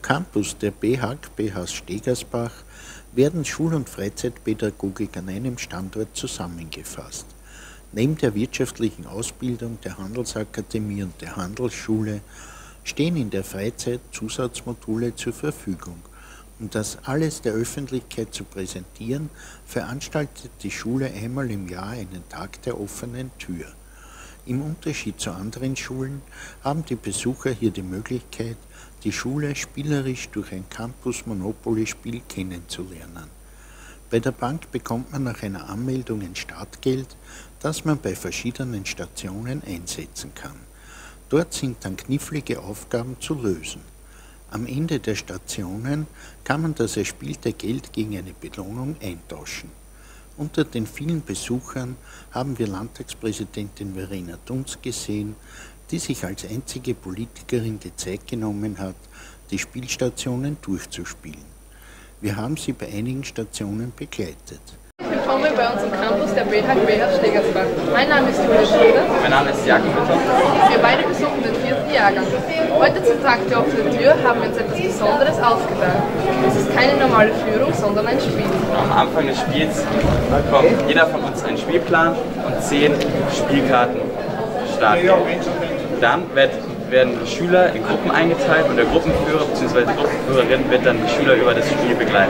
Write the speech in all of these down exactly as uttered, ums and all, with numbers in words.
Campus der B H K B H Stegersbach werden Schul- und Freizeitpädagogik an einem Standort zusammengefasst. Neben der wirtschaftlichen Ausbildung der Handelsakademie und der Handelsschule stehen in der Freizeit Zusatzmodule zur Verfügung. Um das alles der Öffentlichkeit zu präsentieren, veranstaltet die Schule einmal im Jahr einen Tag der offenen Tür. Im Unterschied zu anderen Schulen haben die Besucher hier die Möglichkeit, die Schule spielerisch durch ein Campus-Monopoly-Spiel kennenzulernen. Bei der Bank bekommt man nach einer Anmeldung ein Startgeld, das man bei verschiedenen Stationen einsetzen kann. Dort sind dann knifflige Aufgaben zu lösen. Am Ende der Stationen kann man das erspielte Geld gegen eine Belohnung eintauschen. Unter den vielen Besuchern haben wir Landtagspräsidentin Verena Dunst gesehen, die sich als einzige Politikerin die Zeit genommen hat, die Spielstationen durchzuspielen. Wir haben sie bei einigen Stationen begleitet. Willkommen bei uns im Campus der B H K B H Stegersbach. Mein Name ist Julia Schröder. Mein Name ist Jakob. Wir beide besuchen den vierten Jahrgang. Heute zum Tag der offenen Tür haben wir uns etwas Besonderes ausgedacht. Es ist keine normale Führung, sondern ein Spiel. Am Anfang des Spiels bekommt jeder von uns einen Spielplan und zehn Spielkarten Startgeld. Dann wird, werden die Schüler in Gruppen eingeteilt und der Gruppenführer bzw. die Gruppenführerin wird dann die Schüler über das Spiel begleiten.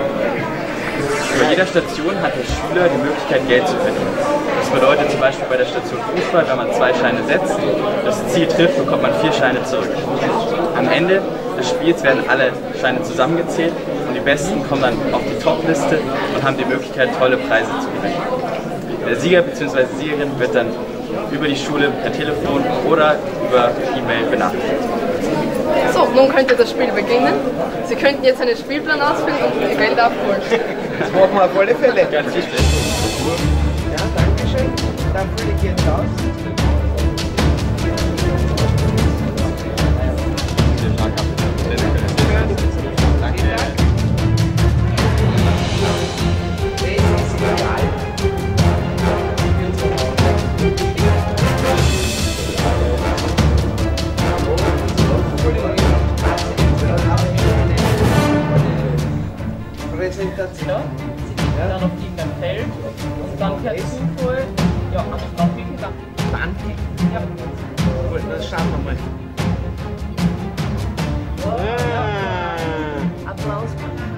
Über jeder Station hat der Schüler die Möglichkeit, Geld zu verdienen. Das bedeutet zum Beispiel bei der Station Fußball, wenn man zwei Scheine setzt, das Ziel trifft, bekommt man vier Scheine zurück. Am Ende des Spiels werden alle Scheine zusammengezählt und die Besten kommen dann auf die Top-Liste und haben die Möglichkeit, tolle Preise zu gewinnen. Der Sieger bzw. Siegerin wird dann über die Schule per Telefon oder über E-Mail benachrichtigt. So, nun könnte das Spiel beginnen. Sie könnten jetzt einen Spielplan ausfüllen und Ihr Geld abholen. Das machen wir auf alle Fälle. Ganz wichtig. Ja, danke schön. Dann fülle ich jetzt aus. Präsentation. Ja, dann auf irgendein Feld und dann per Zufall, ja, auf wie viel dann? zwanzig. Ja. Gut, das schauen wir mal. Ah. Applaus.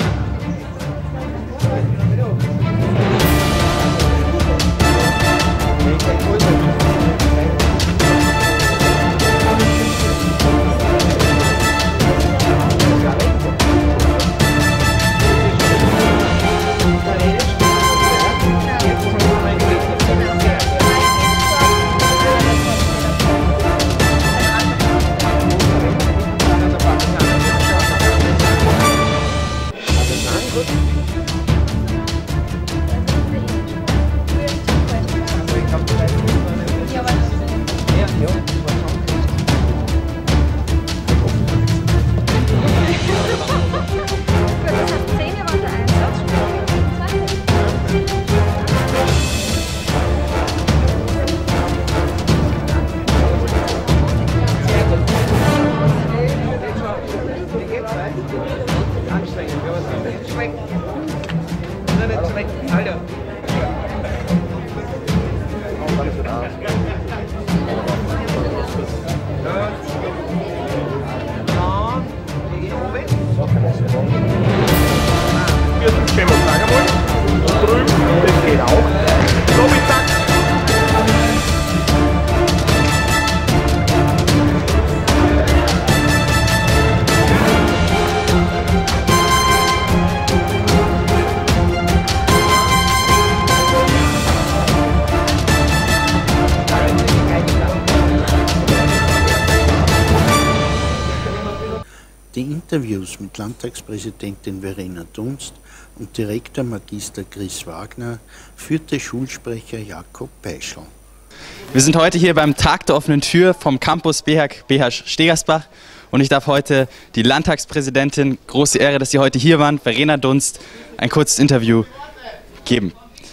Die Interviews mit Landtagspräsidentin Verena Dunst und Direktor Magister Chris Wagner führte Schulsprecher Jakob Peischl. Wir sind heute hier beim Tag der offenen Tür vom Campus B H K B H Stegersbach und ich darf heute die Landtagspräsidentin, große Ehre, dass Sie heute hier waren, Verena Dunst, ein kurzes Interview geben.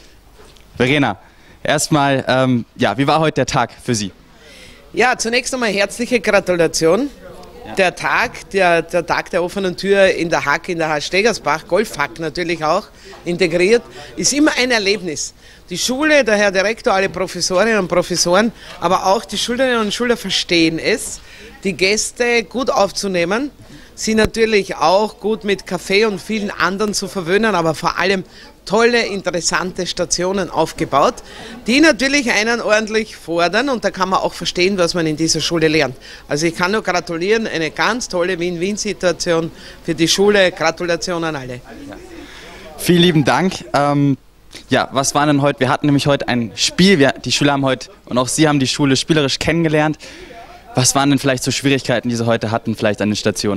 Verena, erstmal, ähm, ja, wie war heute der Tag für Sie? Ja, zunächst einmal herzliche Gratulation. Ja. Der Tag, der, der Tag der offenen Tür in der Hack, in der H Stegersbach, Golfhack natürlich auch integriert, ist immer ein Erlebnis. Die Schule, der Herr Direktor, alle Professorinnen und Professoren, aber auch die Schülerinnen und Schüler verstehen es, die Gäste gut aufzunehmen, sie natürlich auch gut mit Kaffee und vielen anderen zu verwöhnen, aber vor allem tolle, interessante Stationen aufgebaut, die natürlich einen ordentlich fordern und da kann man auch verstehen, was man in dieser Schule lernt. Also ich kann nur gratulieren, eine ganz tolle Win-Win-Situation für die Schule. Gratulation an alle. Vielen lieben Dank. Ähm, ja, was war denn heute? Wir hatten nämlich heute ein Spiel, wir, die Schüler haben heute und auch Sie haben die Schule spielerisch kennengelernt. Was waren denn vielleicht so Schwierigkeiten, die Sie heute hatten, vielleicht an den Stationen?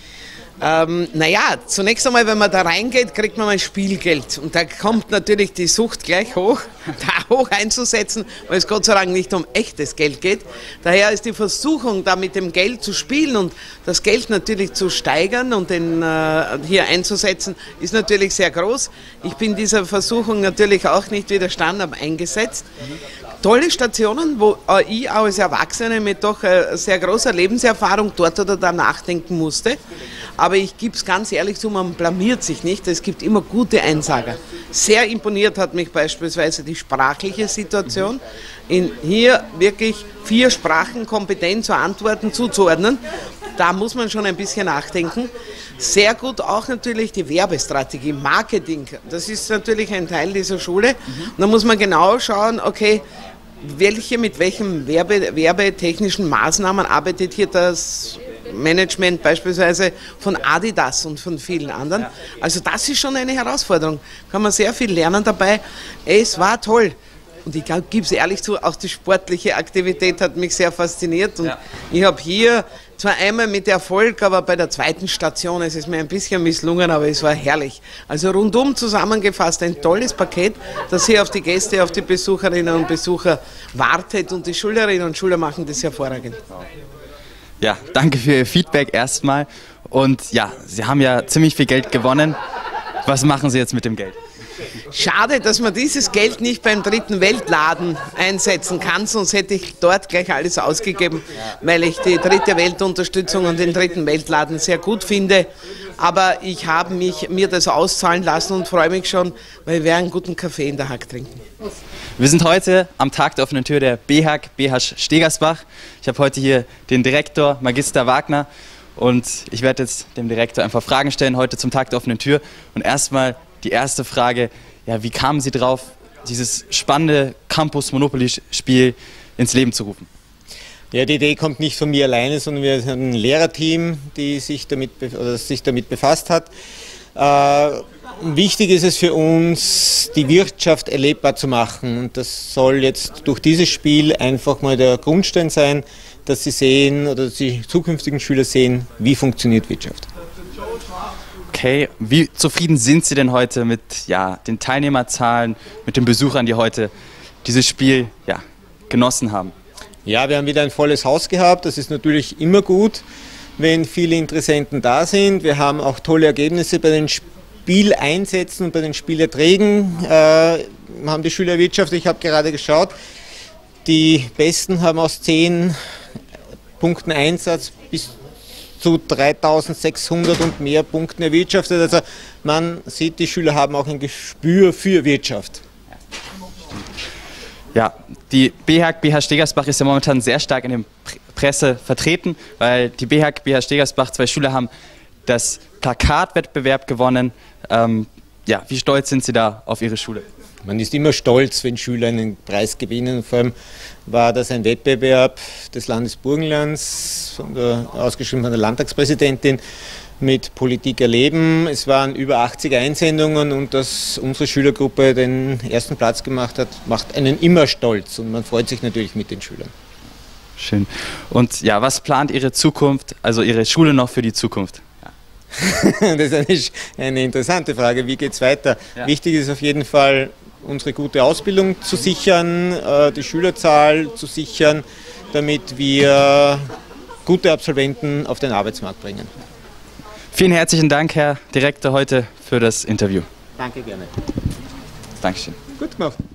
Ähm, naja, zunächst einmal, wenn man da reingeht, kriegt man mal Spielgeld. Und da kommt natürlich die Sucht gleich hoch, da hoch einzusetzen, weil es Gott sei Dank nicht um echtes Geld geht. Daher ist die Versuchung, da mit dem Geld zu spielen und das Geld natürlich zu steigern und den, äh, hier einzusetzen, ist natürlich sehr groß. Ich bin dieser Versuchung natürlich auch nicht widerstanden, aber eingesetzt. Tolle Stationen, wo ich auch als Erwachsene mit doch sehr großer Lebenserfahrung dort oder da nachdenken musste. Aber ich gebe es ganz ehrlich zu, man blamiert sich nicht. Es gibt immer gute Einsager. Sehr imponiert hat mich beispielsweise die sprachliche Situation. In hier wirklich vier Sprachen kompetent zu antworten, zuzuordnen. Da muss man schon ein bisschen nachdenken. Sehr gut auch natürlich die Werbestrategie, Marketing. Das ist natürlich ein Teil dieser Schule. Und da muss man genau schauen, okay, welche mit welchen Werbe, werbetechnischen Maßnahmen arbeitet hier das Management beispielsweise von Adidas und von vielen anderen. Also das ist schon eine Herausforderung. Kann man sehr viel lernen dabei. Es war toll. Und ich gebe es ehrlich zu, auch die sportliche Aktivität hat mich sehr fasziniert. Und ja. Ich habe hier zwar einmal mit Erfolg, aber bei der zweiten Station ist es mir ein bisschen misslungen, aber es war herrlich. Also rundum zusammengefasst ein tolles Paket, das hier auf die Gäste, auf die Besucherinnen und Besucher wartet. Und die Schülerinnen und Schüler machen das hervorragend. Ja, danke für Ihr Feedback erstmal. Und ja, Sie haben ja ziemlich viel Geld gewonnen. Was machen Sie jetzt mit dem Geld? Schade, dass man dieses Geld nicht beim dritten Weltladen einsetzen kann, sonst hätte ich dort gleich alles ausgegeben, weil ich die dritte Weltunterstützung und den dritten Weltladen sehr gut finde. Aber ich habe mich, mir das auszahlen lassen und freue mich schon, weil wir einen guten Kaffee in der Hack trinken. Wir sind heute am Tag der offenen Tür der B H K B H Stegersbach. Ich habe heute hier den Direktor, Magister Wagner, und ich werde jetzt dem Direktor einfach Fragen stellen heute zum Tag der offenen Tür. Und erstmal die erste Frage, ja, wie kamen Sie drauf, dieses spannende Campus-Monopoly-Spiel ins Leben zu rufen? Ja, die Idee kommt nicht von mir alleine, sondern wir haben ein Lehrerteam, die sich damit, oder sich damit befasst hat. Äh, wichtig ist es für uns, die Wirtschaft erlebbar zu machen. Und das soll jetzt durch dieses Spiel einfach mal der Grundstein sein, dass Sie sehen oder dass die zukünftigen Schüler sehen, wie funktioniert Wirtschaft. Okay, wie zufrieden sind Sie denn heute mit ja, den Teilnehmerzahlen, mit den Besuchern, die heute dieses Spiel ja, genossen haben? Ja, wir haben wieder ein volles Haus gehabt. Das ist natürlich immer gut, wenn viele Interessenten da sind. Wir haben auch tolle Ergebnisse bei den Spieleinsätzen und bei den Spielerträgen. Äh, haben die Schüler erwirtschaftet. Ich habe gerade geschaut, die Besten haben aus zehn Punkten Einsatz bis zu dreitausendsechshundert und mehr Punkten erwirtschaftet. Also man sieht, die Schüler haben auch ein Gespür für Wirtschaft. Ja, die B H K B H Stegersbach ist ja momentan sehr stark in der Presse vertreten, weil die B H K B H Stegersbach, zwei Schüler haben das Plakatwettbewerb gewonnen. Ähm, ja, wie stolz sind Sie da auf Ihre Schule? Man ist immer stolz, wenn Schüler einen Preis gewinnen. Vor allem war das ein Wettbewerb des Landes Burgenlands, von der, ausgeschrieben von der Landtagspräsidentin, mit Politik erleben. Es waren über achtzig Einsendungen und dass unsere Schülergruppe den ersten Platz gemacht hat, macht einen immer stolz und man freut sich natürlich mit den Schülern. Schön. Und ja, was plant Ihre Zukunft, also Ihre Schule noch für die Zukunft? Ja. Das ist eine, eine interessante Frage. Wie geht es weiter? Ja. Wichtig ist auf jeden Fall, unsere gute Ausbildung zu sichern, die Schülerzahl zu sichern, damit wir gute Absolventen auf den Arbeitsmarkt bringen. Vielen herzlichen Dank, Herr Direktor, heute für das Interview. Danke, gerne. Dankeschön. Gut gemacht.